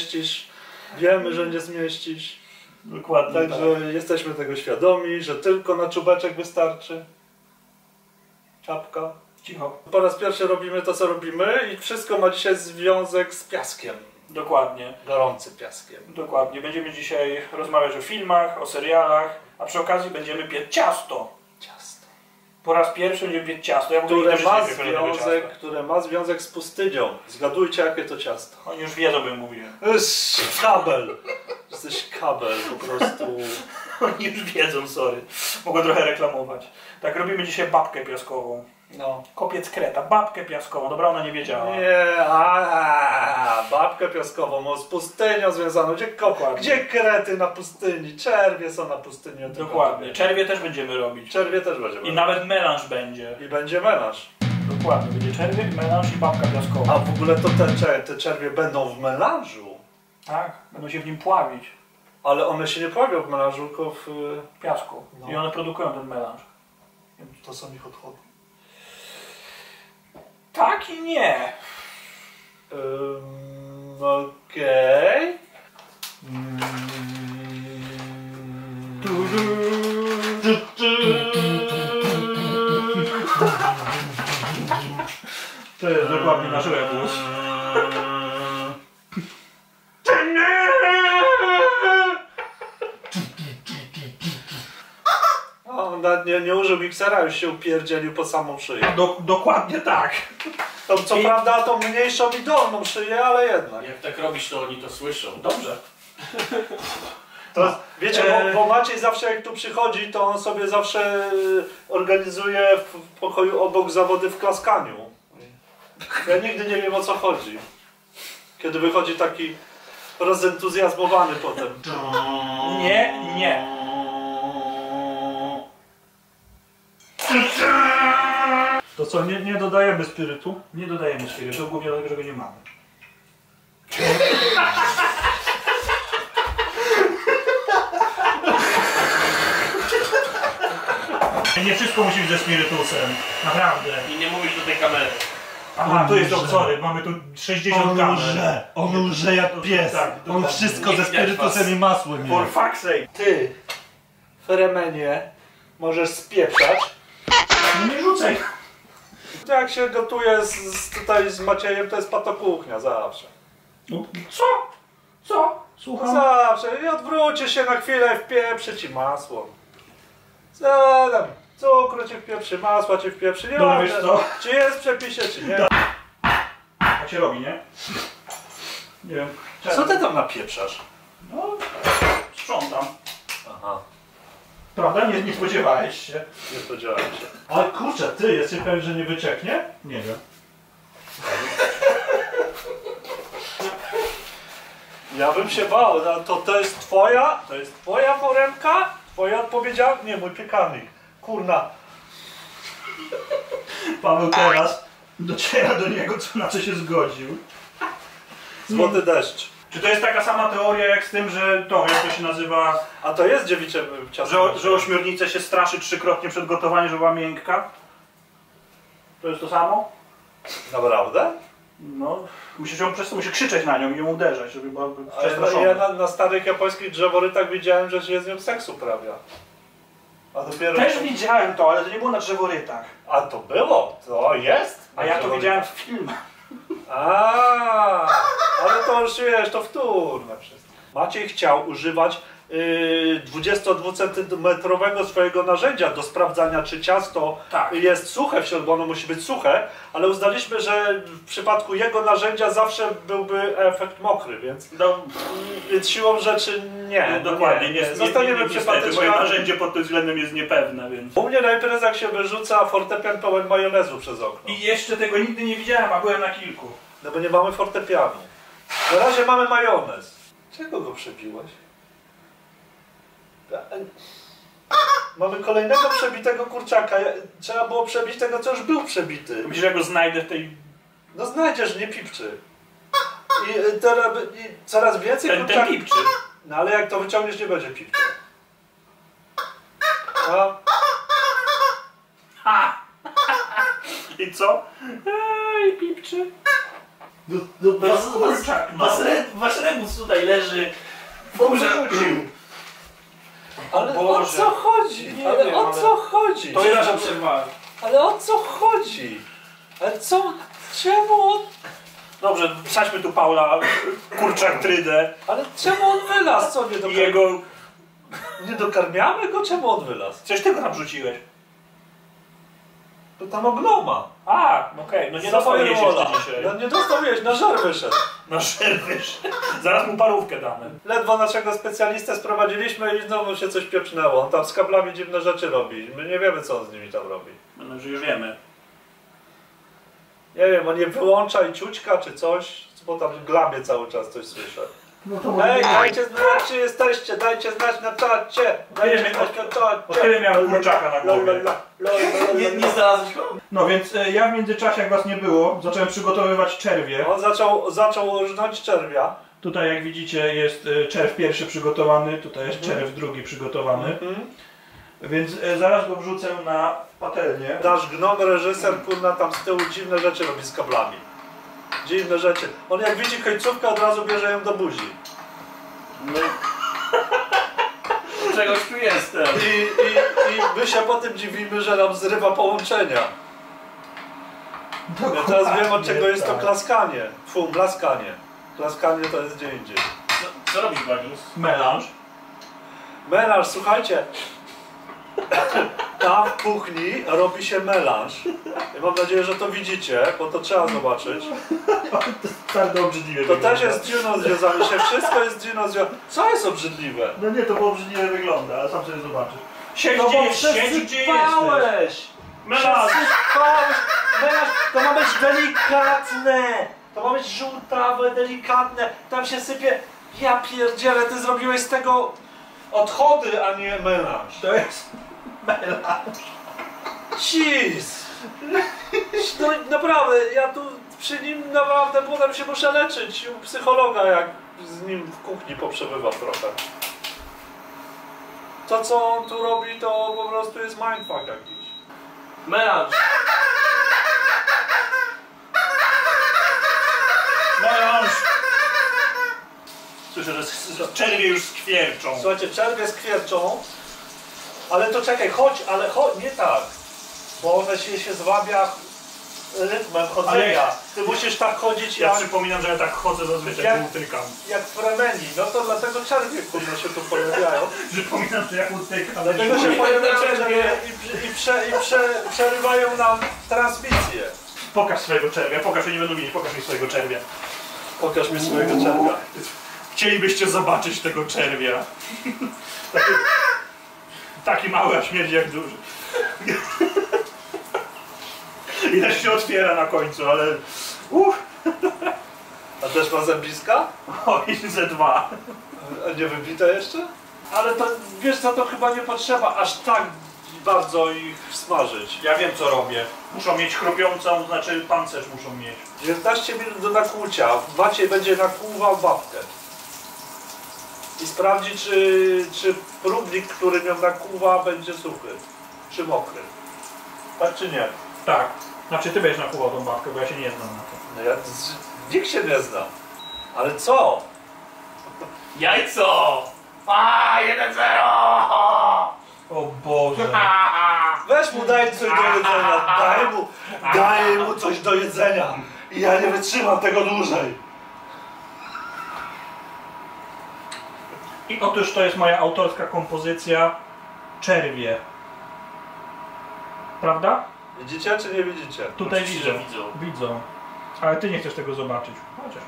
zmieścisz. Wiemy, że nie zmieścisz. Dokładnie. Także jesteśmy tego świadomi, że tylko na czubeczek wystarczy. Czapka. Cicho. Po raz pierwszy robimy to, co robimy i wszystko ma dzisiaj związek z piaskiem. Dokładnie. Gorącym piaskiem. Dokładnie. Będziemy dzisiaj rozmawiać o filmach, o serialach, a przy okazji będziemy piec ciasto. Ciasto. Po raz pierwszy będziemy piec ciasto. Ja Które ma związek z pustynią. Zgadujcie, jakie to ciasto. Oni już wiedzą, bym mówił. Kabel. Jesteś kabel po prostu. Oni już wiedzą, sorry. Mogę trochę reklamować. Tak, robimy dzisiaj babkę piaskową. No. Kopiec kreta, babkę piaskową. Dobra, ona nie wiedziała. Nie, babkę piaskową, z pustynią związaną. Gdzie krety na pustyni? Czerwie są na pustyni. Dokładnie. Czerwie też będziemy robić. Czerwie też będziemy I nawet melanż będzie. I będzie melanż. Dokładnie. Będzie czerwie, melanż i babka piaskowa. A w ogóle to te czerwie będą w melanżu. Tak, będą się w nim pławić. Ale one się nie pławią w melanżu, tylko w piasku. No. I one produkują ten melanż. To są ich odchody. Tak i nie. Okej. To jest dokładnie nasz rebus. On nie użył miksera, już się upierdzielił po samą szyję. Dokładnie tak. To, co prawda tą mniejszą i dolną szyję, ale jednak. Jak tak robisz, to oni to słyszą. Dobrze. To, wiecie, bo Maciej zawsze jak tu przychodzi, to on sobie zawsze organizuje w pokoju obok zawody w klaskaniu. Ja nigdy nie wiem, o co chodzi. Kiedy wychodzi taki rozentuzjazmowany potem. Nie. To co, nie dodajemy spirytu? Nie dodajemy spirytu, głównie dlatego, że go nie mamy. Nie wszystko musi być ze spirytusem. Naprawdę. I nie mówisz do tej kamery. Aha, tu jest sorry, mamy tu 60 kamer. On łże jak pies. Tak, on wszystko ze spirytusem i masłem For je. fuck's sake. Ty, Feremenie, możesz spieprzać. No nie rzucaj. Jak się gotuje tutaj z Maciejem, to jest patokuchnia zawsze. Co? Słucham? Zawsze. I odwróćcie się na chwilę, wpieprzy ci masło. Co tam? Cukru ci wpieprzy, masła ci wpieprzy. Nie Dobra, wiem, wiesz co? czy jest w przepisie, czy nie. Tak się robi, nie? Nie wiem. Co ty tam napieprzasz? No, sprzątam. Aha, Prawda? Nie spodziewałeś się. nie spodziewałem się. Ale kurczę, ty, jesteś pewien, że nie wycieknie? Nie wiem. Ja bym się bał, no to jest twoja foremka? Twoja odpowiedzialność? Nie, mój piekarnik. Kurna. Paweł teraz dociera do niego, na co się zgodził. Złoty deszcz. Czy to jest taka sama teoria jak z tym, że to, jak to się nazywa, A to jest dziewicze ciasto. że ośmiornicę się straszy 3-krotnie przed gotowaniem, żeby była miękka? To jest to samo? Naprawdę? No, musisz krzyczeć na nią i ją uderzać, żeby była Ale przestraszona. ja na starych japońskich drzeworytach widziałem, że się z nią seks uprawia. A dopiero... Też widziałem to, ale to nie było na drzeworytach. A to było? To jest? A ja to widziałem w filmach. Ale to już wiesz, to wtórne wszystko. Maciej chciał używać 22 cm swojego narzędzia do sprawdzania, czy ciasto jest suche w środku, bo ono musi być suche, ale uznaliśmy, że w przypadku jego narzędzia zawsze byłby efekt mokry, więc siłą rzeczy nie. No, dokładnie, nie. Zostaniemy przy patyczkach. Moje narzędzie pod tym względem jest niepewne, więc... U mnie na imprezach się wyrzuca fortepian pełen majonezu przez okno. I jeszcze tego nigdy nie widziałem, a byłem na kilku. No bo nie mamy fortepianu. Na razie mamy majonez. Czego go przebiłeś? Mamy kolejnego przebitego kurczaka. Trzeba było przebić tego, co już był przebity. Myślisz, że ja go znajdę w tej... No znajdziesz, nie pipczy. I coraz więcej Ten pipczy. No ale jak to wyciągniesz, nie będzie pipczy. I co? Ej, pipczy. Wasz rebus tutaj leży. Wyrzucił. Ale o co chodzi? Nie Ale wiem, o ale- co chodzi? To ja przerwałem. Ale o co chodzi? Ale co? Czemu on... Dobrze, wsadźmy tu Paula, kurczak trydę Ale czemu on wylazł? Co, i jego... nie dokarmiamy go? Czemu on wylazł? Coś ty go tam rzuciłeś. To tam ogloma. A, okej, no nie dostał jeść jeszcze dzisiaj. No nie dostał jeść, na żar wyszedł. Na szerwyż. Zaraz mu parówkę damy. Ledwo naszego specjalistę sprowadziliśmy i znowu się coś pieprznęło. On tam z kablami dziwne rzeczy robi. My nie wiemy, co on z nimi tam robi. No, że już wiemy. Nie wiem, on je wyłącza i ciućka czy coś, bo tam glamie cały czas coś słyszę. Hej, dajcie znać, czy jesteście, dajcie znać na czacie. Dajcie znać na czacie. Od kiedy miałem kurczaka na głowie. Nie znalazłeś go? No więc ja w międzyczasie, jak was nie było, zacząłem przygotowywać czerwie. On zaczął rżnąć czerwia. Tutaj jak widzicie jest czerw pierwszy przygotowany, tutaj jest czerw drugi przygotowany. Więc zaraz go wrzucę na patelnię. Nasz gnom reżyser, kurna, tam z tyłu dziwne rzeczy robi z kablami. Dziwne rzeczy. On jak widzi końcówkę, od razu bierze ją do buzi. No i... Czegoś tu jestem. I my się potem dziwimy, że nam zrywa połączenia. Ja teraz wiem, od czego jest to klaskanie. Blaskanie. Klaskanie to jest gdzie indziej. Co robisz, Bagius? Melanż. Melanż, słuchajcie. Tam w kuchni robi się melanż. I mam nadzieję, że to widzicie, bo to trzeba zobaczyć. To jest bardzo obrzydliwe. To też jest dziwną związane się. Wszystko jest dziwną związane. Co jest obrzydliwe? No nie, to bo obrzydliwie wygląda, ale sam sobie zobaczysz. Siedź No gdzie bo jesteś, siedź gdzie jesteś. przesypałeś! Melanż. Przesypałeś! Melanż, to ma być delikatne! To ma być żółtawe, delikatne. Tam się sypie... Ja pierdzielę, ty zrobiłeś z tego odchody, a nie melanż. To jest melanż. Jeez! No naprawdę, ja tu przy nim naprawdę potem się muszę leczyć u psychologa, jak z nim w kuchni poprzebywam trochę. To co on tu robi, to po prostu jest mindfuck jakiś. Melanż. Melanż. Słyszę, że czerwie już skwierczą. Słuchajcie, czerwie skwierczą, ale to czekaj, chodź, nie tak, bo one się zwabia rytmem chodzenia. Ty musisz tak chodzić Ja jak... przypominam, że ja tak chodzę zazwyczaj, Jak- utykam. Jak Fremeni, no to dlatego czerwie kurwa się tu pojawiają. Przypominam, że jak utykam. Dlatego się pojawiają czerwie i przerywają nam transmisję. Pokaż swojego czerwia, pokaż, ja nie będę widzieć, pokaż mi swojego czerwia. Pokaż mi swojego czerwia. Chcielibyście zobaczyć tego czerwia. Taki mały, a śmierdzi jak duży. I też się otwiera na końcu, ale... A też ma zębiska? Oj, ze dwa. A nie wybite jeszcze? Ale to, wiesz co, to chyba nie potrzeba aż tak bardzo ich smażyć. Ja wiem, co robię. Muszą mieć chrupiącą, znaczy pancerz muszą mieć. 19 minut do nakłucia. Maciej będzie nakłuwał babkę. I sprawdzi, czy próbnik, który ją nakłuwa, będzie suchy. Czy mokry. Tak czy nie? Tak. Znaczy ty będziesz nakłuwał tą babkę, bo ja się nie znam na to. No nikt się nie zna. Ale co? Jajco! 1-0! O Boże. Weź mu daj coś do jedzenia. Daj mu coś do jedzenia. I ja nie wytrzymam tego dłużej. I otóż to jest moja autorska kompozycja Czerwie. Prawda? Widzicie czy nie widzicie? Tutaj Oczywiście, widzą. że widzą. Widzą. Ale ty nie chcesz tego zobaczyć. Chociaż.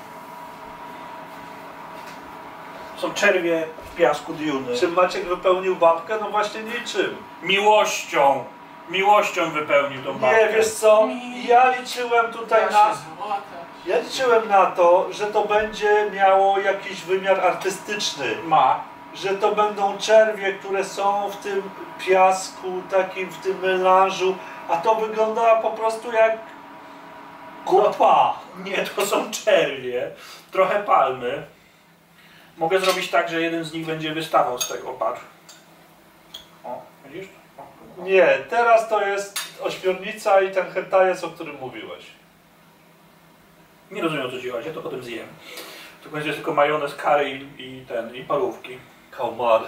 Są czerwie w piasku Duny. Czym Maciek wypełnił babkę? No właśnie niczym. Miłością. Miłością wypełnił tą babkę. Nie, wiesz co? Ja liczyłem tutaj na... Ja liczyłem na to, że to będzie miało jakiś wymiar artystyczny. Ma. Że to będą czerwie, które są w tym piasku, takim w tym melanżu, a to wygląda po prostu jak kupa. Nie, to są czerwie. Trochę palmy. Mogę zrobić tak, że jeden z nich będzie wystawał z tego, patrz. O, widzisz? O. Nie, teraz to jest ośmiornica i ten hentajec, o którym mówiłeś. Nie rozumiem, o co ci chodzi, ja to potem zjem. To będzie tylko majonez, curry i parówki. Kaumary.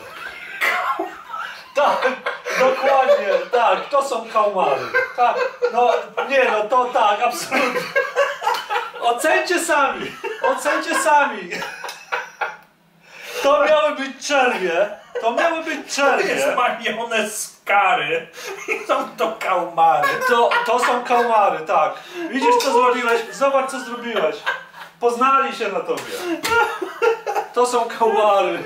Tak, dokładnie, tak, to są kaumary. Tak, no nie no, to tak, absolutnie. Ocencie sami, ocencie sami. To miały być czerwie, to miały być To czerwie. jest majonez, curry i są to kaumary. To są kaumary, tak. Widzisz co zrobiłeś? Zobacz co zrobiłeś. Poznali się na tobie. To są kaumary.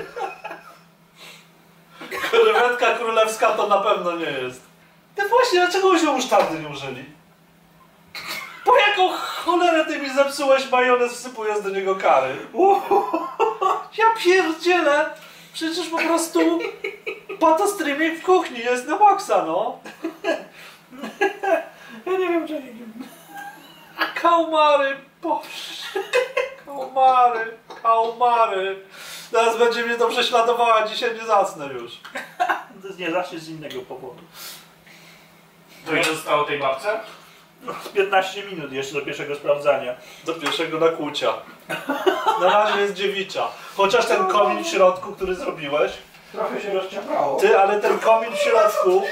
Krewetka królewska to na pewno nie jest. No właśnie, dlaczego myśmy musztardy nie użyli? Po jaką cholerę ty mi zepsułeś majonez, wsypując do niego kary? Ja pierdzielę! Przecież po prostu patostreaming w kuchni jest na maksa, no. Ja nie wiem, czy nie. Kaumary, boże. Kaumary, kaumary. Teraz będzie mnie to prześladowała, dzisiaj nie zacnę już. Nie zawsze z innego powodu. To ile zostało tej babce? No, z 15 minut jeszcze do pierwszego sprawdzania. Do pierwszego nakłucia. Na razie jest dziewicza. Chociaż ten komin w środku, który zrobiłeś. Trochę się rozciapało. Ty, ale ten komin w środku.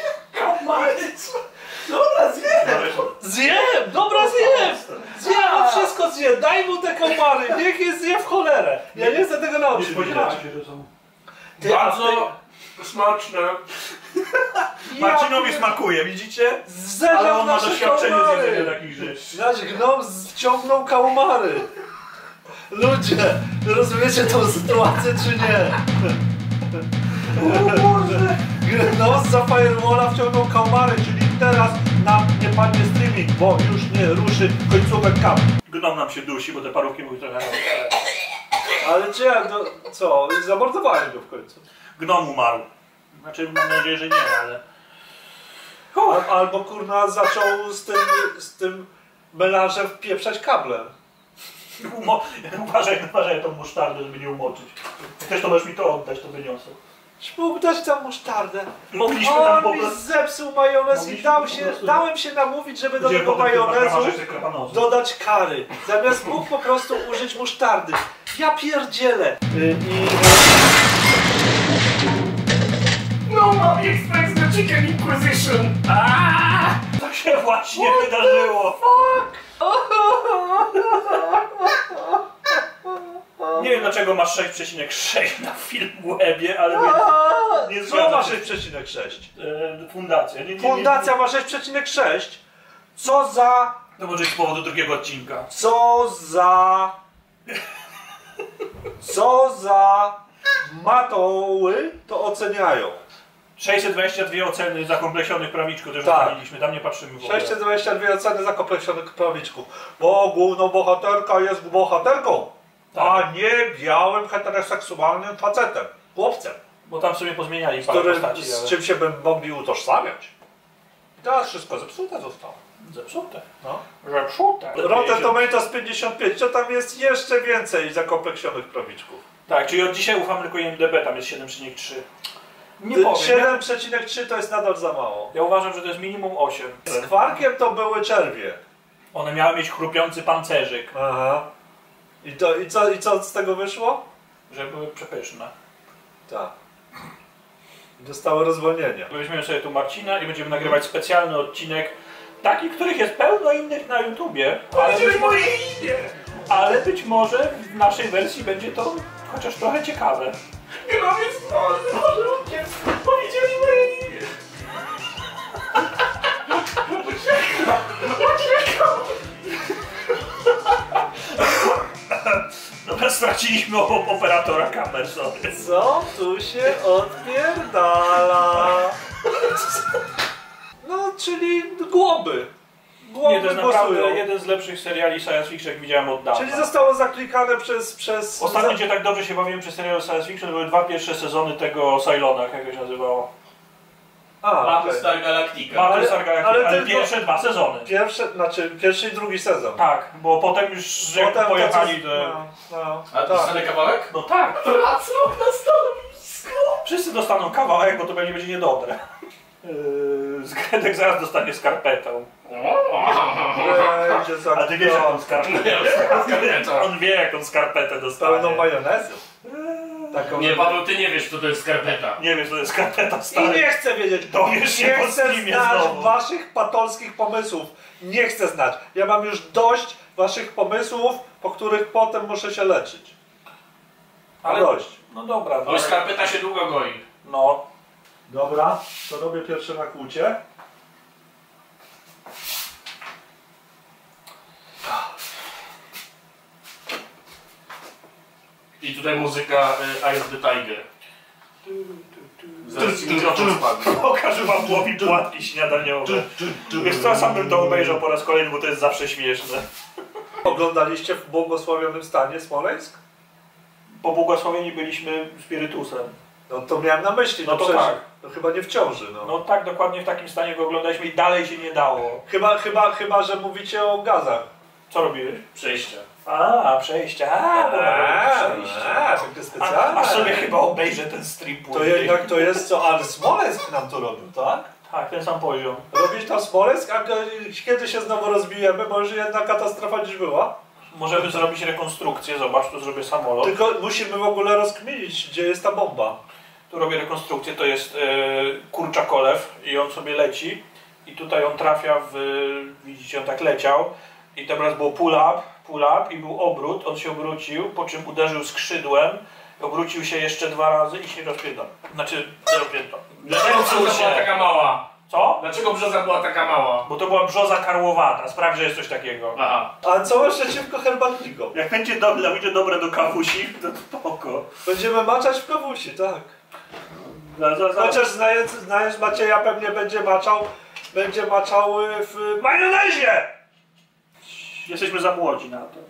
Dobra, zjem! Zjem! Dobra, zjem! Zjem, on wszystko zje. Daj mu te komary. Niech je zje w cholerę. Ja nie chcę tego na Nie oczy widzieć. spodziewałem się, że są. Ty, a Bardzo smaczne. Marcinowi smakuje, widzicie? Zeżar Ale on ma nasze doświadczenie z komary. jedzenia takich rzeczy. Nasz gnom wciągnął kaumary. Ludzie, rozumiecie tą sytuację czy nie? Gnom za firewalla wciągnął kaumary, czyli teraz nam nie padnie streaming, bo już nie ruszy końcówek kabli. Gnom nam się dusi, bo te parówki były trochę... Ale czy ja, no co, zamordowałem go w końcu. Gnom umarł. Znaczy, mam nadzieję, że nie, ale... Albo kurna zaczął z tym melanżem wpieprzać kablem. Uważaj tą musztardę, żeby nie umoczyć. Jak też to możesz mi to oddać, to wyniosę. Mógł dać tam musztardę. Mogliśmy tam po On mi prostu... zepsuł majonez i Mogliśmy dał po się, prostu- dałem się namówić, żeby do Gdzie tego potem chyba majonezu kramarzek te krapanozy. dodać kary. Zamiast mógł po prostu użyć musztardy. Ja pierdzielę. No mam expect the chicken inquisition! To się właśnie wydarzyło. Nie wiem dlaczego masz 6,6 na Filmwebie, ale nie Co zgadzam ma się. 6,6? Fundacja. Fundacja ma 6,6. Co za... To może być z powodu drugiego odcinka. Co za matoły to oceniają. 622 oceny zakompleksionych prawiczków też Tak. ustaliliśmy, tam nie patrzymy w ogóle. 622 oceny zakompleksionych prawiczków. Bo główną bohaterka jest bohaterką, Tak. a nie białym, heteroseksualnym facetem, chłopcem, Bo tam sobie pozmieniali z, parę którym, postaci, z ale... czym się by mogli utożsamiać. I teraz wszystko zepsute zostało. Zepsute. No. Zepsute. Rotten Tomatoes 55, to tam jest jeszcze więcej zakompleksionych prawiczków. Tak, czyli od dzisiaj ufam tylko IMDb, tam jest 7,3. Nie powiem. 7,3 to jest nadal za mało. Ja uważam, że to jest minimum 8. Z kwarkiem to były czerwie. One miały mieć chrupiący pancerzyk, Aha. I co z tego wyszło? że były przepyszne. Tak. Dostały rozwolnienia. Weźmiemy sobie tu Marcina i będziemy nagrywać specjalny odcinek, takich, których jest pełno innych na YouTubie, ale być może w naszej wersji będzie to chociaż trochę ciekawe. Nie mam nic może ludzie powiedzieli moje imię. Dobra, straciliśmy operatora kamer sobie. Co tu się odpierdala? No, czyli głoby. Głoby Nie, to jest naprawdę głosują. jeden z lepszych seriali science fiction, jak widziałem od dawna. Czyli zostało zaklikane przez... Ostatnio gdzie tak dobrze się bawiłem przy serialu science fiction, to były 2 pierwsze sezony tego Cylona, jak to się nazywało. Battlestar Galactica. Battlestar Galactica, ale tylko- pierwsze 2 sezony. Pierwszy i drugi sezon. Tak, bo potem już jak Potem pojechali to do... A to jest kawałek? No tak, Wracam na stanowisko! wszyscy dostaną kawałek, bo to pewnie będzie niedobre. Gredek zaraz dostanie skarpetą. Będzie za A ty wiesz jaką skarpetę? On wie jaką skarpetę dostanie. pełną majonezu. Taką, Nie, Paweł, ty nie wiesz, co to jest skarpeta. Nie wiesz, to jest skarpeta I stary. nie chcę wiedzieć, Dowiesz się nie po chcę streamie znać znowu. waszych patolskich pomysłów. Nie chcę znać. Ja mam już dość waszych pomysłów, po których potem muszę się leczyć. Ale Dość. no dobra. Bo skarpeta się długo goi. No. Dobra, to robię pierwsze nakłucie. I tutaj muzyka Eye of the Tiger. Zaraz ci mikrofon spadnie. Pokażę wam chłopi płatki śniadaniowe. Wiesz co, sam bym to obejrzał po raz kolejny, bo to jest zawsze śmieszne. Oglądaliście w błogosławionym stanie Smoleńsk? Po błogosławieni byliśmy spirytusem. No to miałem na myśli, No to przecież, tak. no chyba nie w ciąży, no. No tak, dokładnie w takim stanie go oglądaliśmy i dalej się nie dało. Chyba, że mówicie o gazach. Co robiłeś? Przejścia. Przejście. Bo takie specjalne. Aż sobie chyba obejrzę ten stream To później. jednak to jest co, ale Smoleńsk nam to robił, tak? Tak, ten sam poziom. Robisz tam Smoleńsk, a kiedy się znowu rozbijemy, bo już jedna katastrofa dziś była. Możemy zrobić rekonstrukcję, zobacz, tu zrobię samolot. Tylko musimy w ogóle rozkminić, gdzie jest ta bomba. Tu robię rekonstrukcję, to jest kurczakolew i on sobie leci. I tutaj on trafia w, widzicie, on tak leciał. I teraz było pull up i był obrót, on się obrócił, po czym uderzył skrzydłem. Obrócił się jeszcze 2 razy i się rozpiętał. Znaczy, rozpiętał. Dlaczego brzoza była taka mała? Co? Dlaczego brzoza była taka mała? Bo to była brzoza karłowata, sprawdź, że jest coś takiego. Aha. A co masz przeciwko herbatnikom? Jak będzie dobre do kawusi, to spoko. Będziemy maczać w kawusi, tak. Chociaż znając Macieja pewnie będzie maczał w majonezie! Jesteśmy za młodzi na to.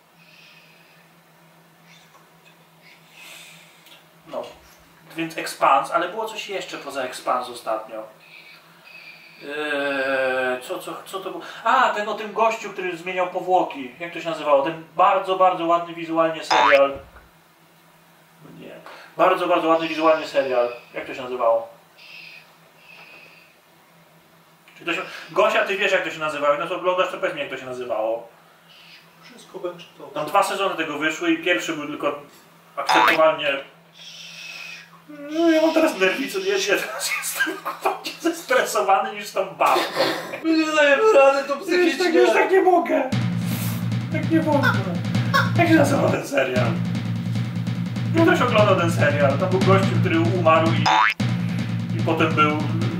No, więc Expans, ale było coś jeszcze poza Expans ostatnio. Co to było? A, ten o tym gościu, który zmieniał powłoki. Jak to się nazywało? Ten bardzo, bardzo ładny wizualnie serial. Nie. Bardzo, bardzo ładny wizualnie serial. Jak to się nazywało? Czy to się... Gosia, ty wiesz jak to się nazywało? No to oglądasz, to powiedz mi jak to się nazywało. Wszystko będzie to. Tam 2 sezony tego wyszły i pierwszy był tylko akceptowalnie... No ja mam teraz nerwice, ja teraz jestem bardziej zestresowany niż z tą babką. My nie dajemy rady, to Już psychicznie. tak nie mogę. Tak nie mogę. Jak się nazywał ten serial? Ktoś oglądał ten serial. Tam był gościu, który umarł i potem był...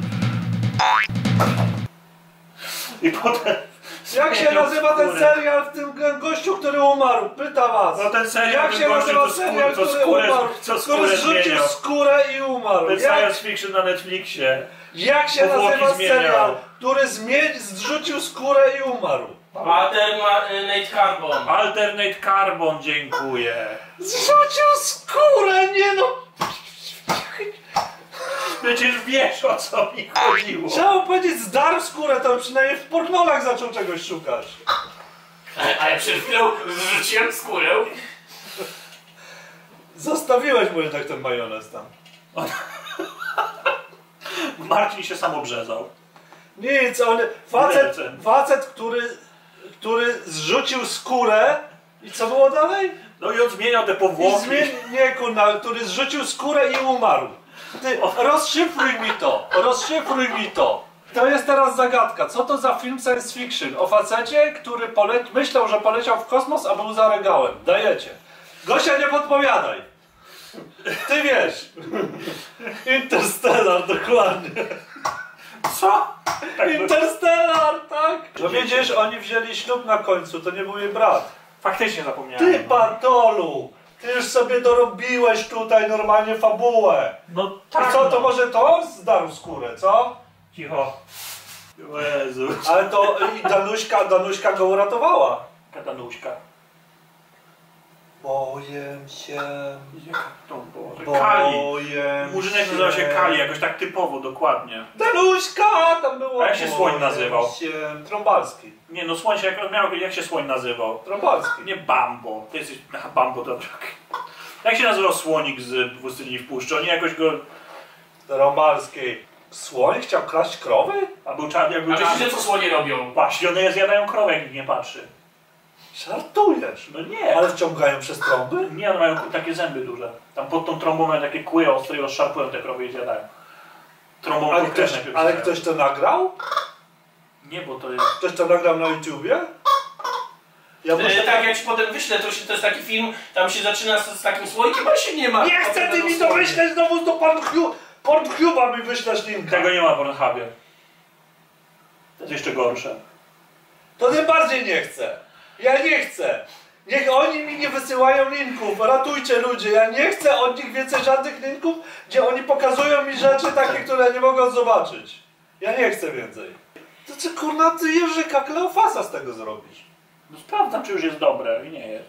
I potem... Jak się nazywa ten serial w tym gościu, który umarł? Pytam was. No ten serial, Jak ten się gościu, nazywa co serial, co który skórę, umarł? co Który skórę zrzucił zmieniał. skórę i umarł. Ten Jak, science fiction na Netflixie. jak się powłoki nazywa zmieniał. serial, który zrzucił skórę i umarł? Alternate Carbon. Alternate Carbon, dziękuję. Zrzucił skórę, nie no. Przecież wiesz o co mi chodziło. Chciałem powiedzieć zdarł skórę, to przynajmniej w pornolach zaczął czegoś szukać. Ale przed chwilą zrzuciłem skórę. Zostawiłeś mu jednak ten majonez tam. Marcin się sam obrzezał. Nic, on... Facet, który zrzucił skórę i co było dalej? No i on zmieniał te powłoki. Który zrzucił skórę i umarł. Ty, rozszyfruj mi to. To jest teraz zagadka. Co to za film science fiction? O facecie, który myślał, że poleciał w kosmos, a był za regałem. Dajecie. Gosia, nie podpowiadaj. Ty wiesz. Interstellar, dokładnie. Co? Tak, Interstellar, tak? No widzisz, oni wzięli ślub na końcu, to nie był jej brat. faktycznie zapomniałem. Ty, Bartolu! Ty już sobie dorobiłeś tutaj normalnie fabułę. No Tak, tak. co, no. to może to zdarł skórę, co? Cicho. O Jezu. Ale to i Danuśka go uratowała. Katanuśka. Boję się. Jak to Boże? Kali. Boję Murzynek się. nazywa się Kali, jakoś tak typowo, dokładnie. Danuśka! Tam było. A jak się słoń nazywał? Trąbalski. Nie no, słoń się, jak się słoń nazywał? Trąbalski. Nie Bambo. Ty jesteś... Aha, Bambo to... Jak się nazywał słonik z Pustyni w Puszczy? Oni jakoś go... Trąbalski. Słoń chciał kraść krowy? A był czarny, jak był A czarny. myślisz, że co słonie robią? Właśnie, one zjadają krowę, jak nikt nie patrzy. Żartujesz. No nie. Ale wciągają przez trąby? Nie, one mają takie zęby duże. Tam pod tą trąbą mają takie kły ostre i rozszarpują te krowy i zjadają. Trąbą Ale ktoś to nagrał? Nie, bo to jest... Ktoś to nagrał na YouTubie? Ja muszę... Tak, ja ci potem wyślę, to jest taki film, tam się zaczyna z takim słoikiem, a się nie ma. Nie chcę ty mi to wyśleć znowu do Pornhube'a mi wyślesz linka. Tego nie ma w Pornhubie. To jest jeszcze gorsze. To tym bardziej nie chcę. Ja nie chcę. Niech oni mi nie wysyłają linków. Ratujcie ludzie. Ja nie chcę od nich więcej żadnych linków, gdzie oni pokazują mi rzeczy takie, które nie mogą zobaczyć. Ja nie chcę więcej. To co kurna ty Jerzyka Kleofasa z tego zrobisz? No sprawdzam, czy już jest dobre i nie jest.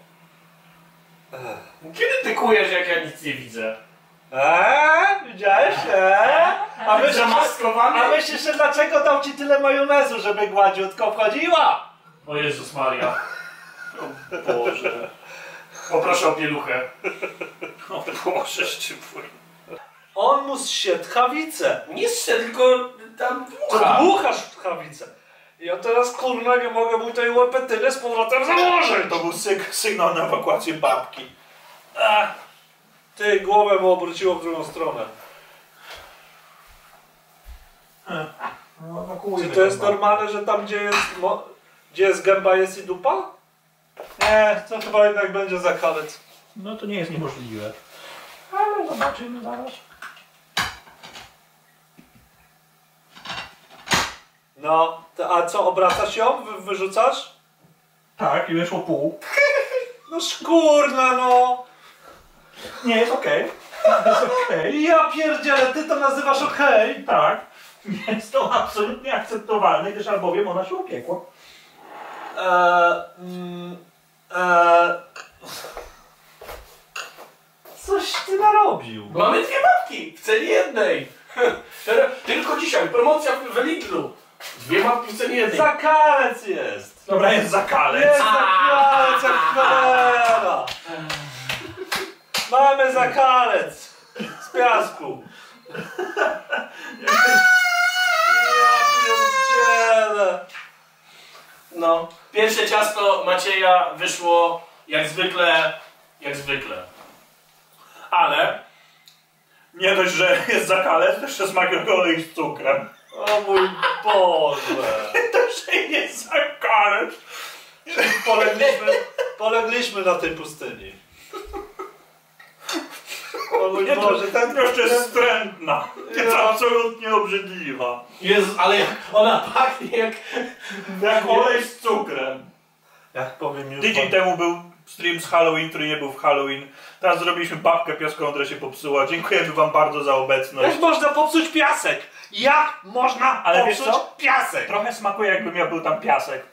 Kiedy ty kujesz, jak ja nic nie widzę? Widziałeś? Zamaskowany? A myślisz, że dlaczego dał ci tyle majonezu, żeby gładziutko wchodziła? O Jezus Maria. O Boże. Poproszę o pieluchę. O Boże, szczypły. On mu zsiedł tchawicę. Nie strzel, tylko tam To dmucha. dmuchasz w tchawicę. Ja teraz kurna nie mogę mu tej łepetynę z powrotem założyć. To był sygnał na ewakuację babki. Ty, głowę mu obróciło w drugą stronę. No, Czy to jest normalne, że tam gdzie jest gęba jest i dupa? Nie, to chyba jednak będzie zakalec. No to nie jest niemożliwe. Ale zobaczymy zaraz. No, a co, obracasz ją? Wyrzucasz? Tak, i wyszło pół. No szkurna no! Nie, jest okej. Jest okej. Ja pierdzielę, ty to nazywasz okej? Tak. Jest to absolutnie akceptowalne, gdyż albowiem ona się upiekła. Coś ty narobił. Mamy dwie babki w cenie jednej. Tylko dzisiaj, promocja w Lidlu. Dwie babki w cenie jednej. Zakalec jest! Dobra, jest zakalec. Jest zakalec jak cholera! Mamy zakalec! Z piasku! Ja pierdzielę! No, pierwsze ciasto Macieja wyszło jak zwykle, Ale nie dość, że jest zakalec, to jeszcze smakiem olej z cukrem. O mój Boże! To, że jest zakalec. Polegliśmy na tej pustyni. O mój Nie, Boże, to jeszcze jest wstrętna. Jest absolutnie obrzydliwa. Jezu, ale ona pachnie Jak olej z cukrem. Jak powiem już... Tydzień temu był stream z Halloween, który nie był w Halloween. Teraz zrobiliśmy babkę piaskową, która się popsuła. Dziękujemy wam bardzo za obecność. Jak można popsuć piasek? Jak można Ale wiesz popsuć co? piasek? Trochę smakuje, jakbym ja był tam piasek.